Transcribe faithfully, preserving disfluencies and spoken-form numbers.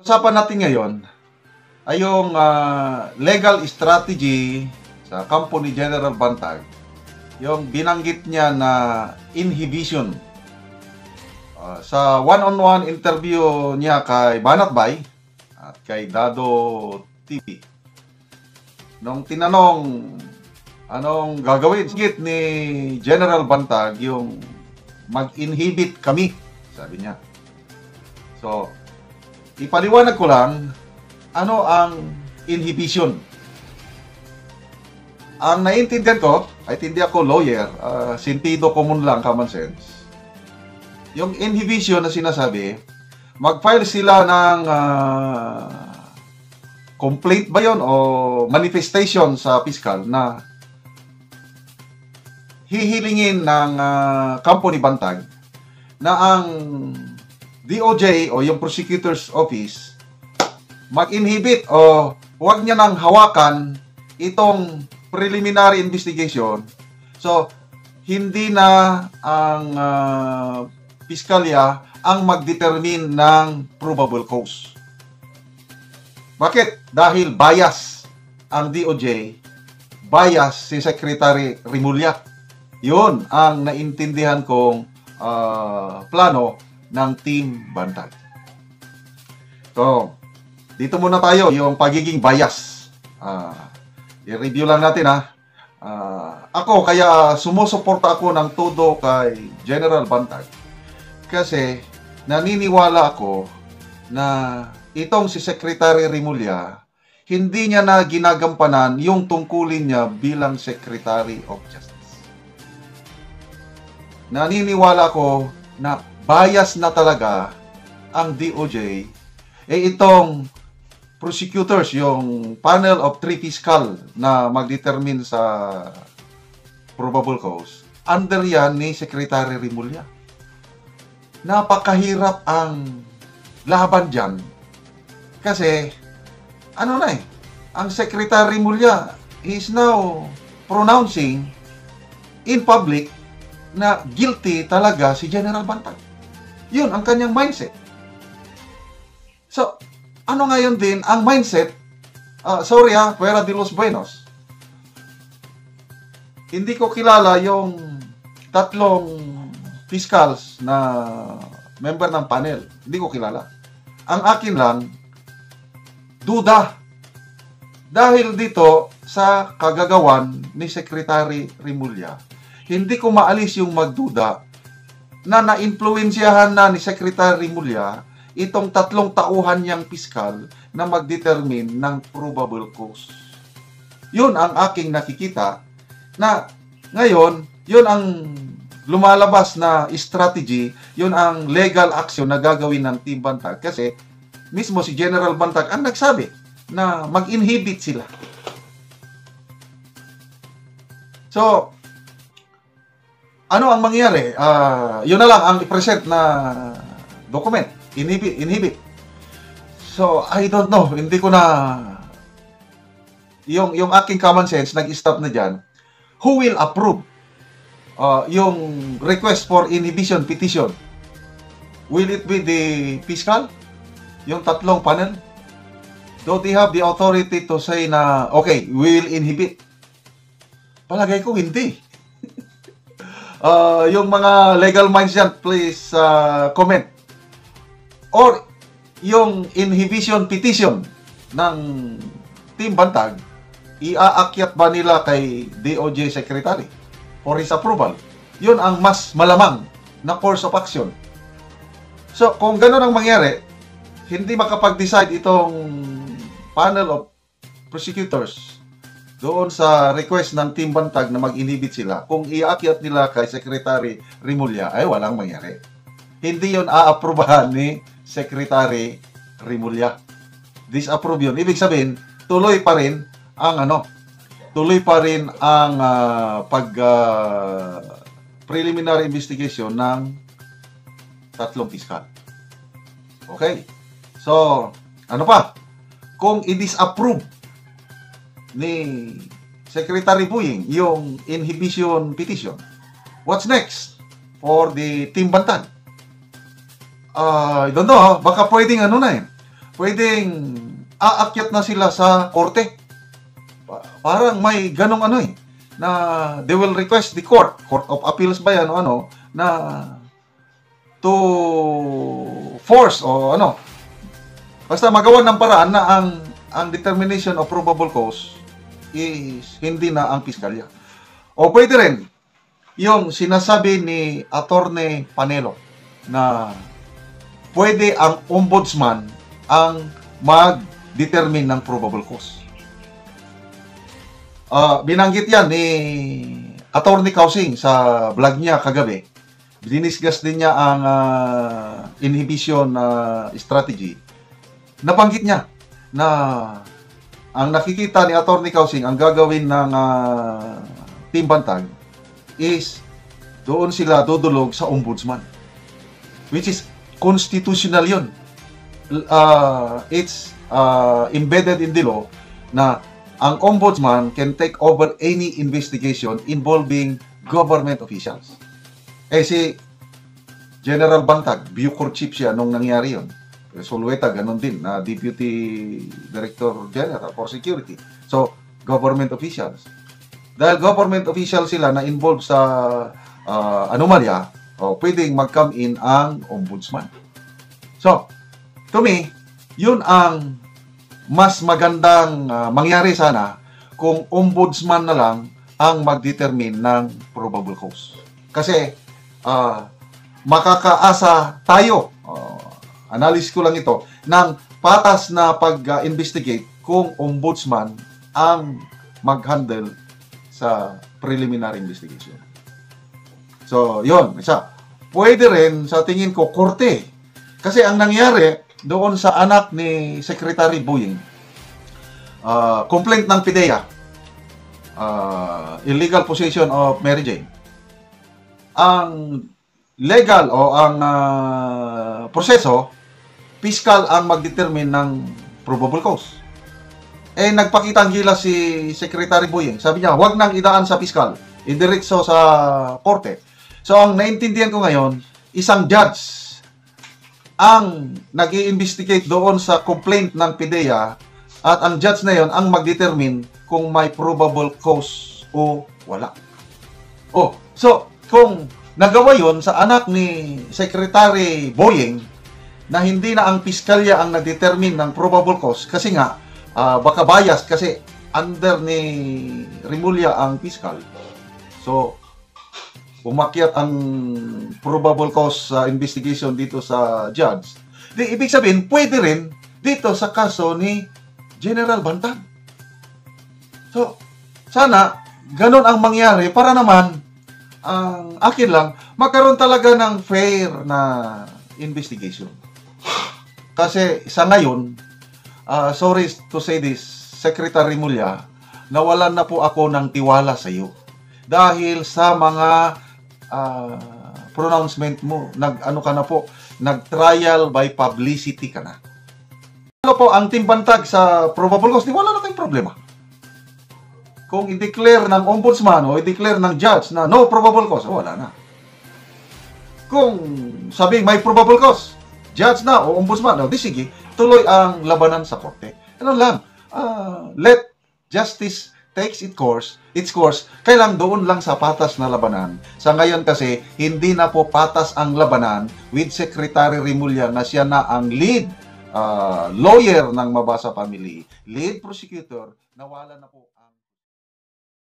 Usapan natin ngayon ay yung uh, legal strategy sa kampo ni General Bantag, yung binanggit niya na inhibition. Uh, sa one-on-one interview niya kay Banat Bay at kay Dado T V, nung tinanong anong gagawin sigit ni General Bantag, yung mag-inhibit kami, sabi niya. So, ipaliwanag ko lang ano ang inhibition. Ang naiintindihan ko, ay hindi ako lawyer, uh, sentido common lang, common sense. Yung inhibition na sinasabi, mag-file sila ng uh, complaint ba yun o manifestation sa piskal na hihilingin ng uh, kampo ni Bantag na ang D O J o yung prosecutor's office mag-inhibit o huwag niya nang hawakan itong preliminary investigation. So, hindi na ang uh, piskalya ang mag-determine ng probable cause. Bakit? Dahil bias ang D O J, bias si Secretary Remulla. Yun ang naintindihan kong uh, plano ng Team Bantag. So, dito muna tayo, yung pagiging bias. Uh, i-review lang natin ha. Uh, ako, kaya sumusuporta ako ng todo kay General Bantag. Kasi naniniwala ako na itong si Secretary Remulla, hindi niya na ginagampanan yung tungkulin niya bilang Secretary of Justice. Naniniwala ko na bias na talaga ang D O J. Eh itong prosecutors, yung panel of three fiscal na mag-determine sa probable cause, under yan ni Secretary Remulla. Napakahirap ang laban dyan. Kasi, ano na eh, ang Secretary Remulla is now pronouncing in public na guilty talaga si General Bantag. Yun ang kanyang mindset. So, ano ngayon din ang mindset, uh, sorry ha, fuera de los buenos. Hindi ko kilala yung tatlong fiscals na member ng panel. Hindi ko kilala. Ang akin lang, duda. Dahil dito sa kagagawan ni Secretary Remulla, hindi ko maalis yung magduda na na-influensyahan na ni Secretary Remulla itong tatlong tauhan niyang piskal na mag-determine ng probable cause. Yun ang aking nakikita na ngayon, yun ang lumalabas na strategy, yun ang legal action na gagawin ng Team Bantag. Kasi mismo si General Bantag ang nagsabi na mag-inhibit sila. So, ano ang mangyari? Uh, yun na lang ang i-present na document. Inhibit, inhibit. So, I don't know. Hindi ko na... Yung, yung aking common sense, nag-stop na dyan. Who will approve uh, yung request for inhibition petition? Will it be the fiscal? Yung tatlong panel? Do they have the authority to say na, okay, we will inhibit? Palagay ko, hindi. Uh, yung mga legal minds yan, please uh, comment. Or yung inhibition petition ng Team Bantag, iaakyat ba nila kay D O J Secretary for his approval? Yun ang mas malamang na course of action. So, kung gano'n ang mangyari, hindi makapag-decide itong panel of prosecutors doon sa request ng Team Bantag na mag-inhibit sila. Kung iaakyat nila kay Secretary Remulla, ay walang mangyari. Hindi yun aaprubahan ni Secretary Remulla. Disapprove yun. Ibig sabihin, tuloy pa rin ang ano, tuloy pa rin ang uh, pag uh, preliminary investigation ng tatlong piskal. Okay? So, ano pa? Kung i-disapprove ni Secretary Buying yung inhibition petition, what's next for the Team Bantag? Uh, I don't know, baka pwedeng ano na eh. pwedeng aakyat na sila sa korte. Parang may ganong ano eh, na they will request the court, Court of Appeals ba yan o ano, na to force o ano, basta magawa ng paraan na ang, ang determination of probable cause is hindi na ang piskalya. O pwede rin, yung sinasabi ni Attorney Panelo na pwede ang ombudsman ang mag-determine ng probable cause. Uh, binanggit yan ni Attorney Kausing sa vlog niya kagabi. Diniscuss din niya ang uh, inhibition uh, strategy. Nabanggit niya na ang nakikita ni Attorney Kausing, ang gagawin ng uh, Team Bantag is doon sila dudulog sa ombudsman. Which is constitutional yun. Uh, it's uh, embedded in the law na ang ombudsman can take over any investigation involving government officials. Eh si General Bantag, Bucor Chief siya nung nangyari yun. Solueta, ganun din, na Deputy Director General for Security. So, government officials. Dahil government officials sila na involved sa uh, anomalya, o pwedeng mag-come in ang ombudsman. So, to me, yun ang mas magandang uh, mangyari sana kung ombudsman na lang ang mag-determine ng probable cause. Kasi uh, makakaasa tayo, uh, analysis ko lang ito, ng patas na pag-investigate kung ombudsman ang mag-handle sa preliminary investigation. So, yun. Isa. Pwede rin, sa tingin ko, korte. Kasi ang nangyari doon sa anak ni Secretary Boying, uh, complaint ng PIDEA, uh, illegal possession of Mary Jane. Ang legal o ang uh, proseso, fiscal ang mag-determine ng probable cause. Eh, nagpakita ang gilas si Secretary Boying. Sabi niya, huwag nang idaan sa fiscal, idiretso sa korte. So, ang naintindihan ko ngayon, isang judge ang nag-i-investigate doon sa complaint ng PIDEA at ang judge na yon ang mag-determine kung may probable cause o wala. Oh, so, kung nagawa yon sa anak ni Secretary Boying na hindi na ang piskalya ang nag-determine ng probable cause kasi nga, uh, baka bias kasi under ni Remulla ang piskal. So, umakyat ang probable cause uh, investigation dito sa judge. Di, ibig sabihin, pwede rin dito sa kaso ni General Bantag. So, sana, ganun ang mangyari para naman, ang akin lang, magkaroon talaga ng fair na investigation. Kasi sa ngayon, uh, sorry to say this, Secretary Remulla, nawalan na po ako ng tiwala sa iyo. Dahil sa mga Uh, pronouncement mo, nag ano ka na po, nag-trial by publicity ka na. Ano po ang Team Bantag sa probable cause, di wala na tayong problema. Kung i-declare ng ombudsman o i-declare ng judge na no probable cause, wala na. Kung sabing may probable cause, judge na o ombudsman, o di sige, tuloy ang labanan sa korte. Ano lang, uh, let justice takes its course, its course, kailang doon lang sa patas na labanan. Sa ngayon kasi, hindi na po patas ang labanan with Secretary Remulla na siya na ang lead uh, lawyer ng Mabasa family, lead prosecutor, nawala na po ang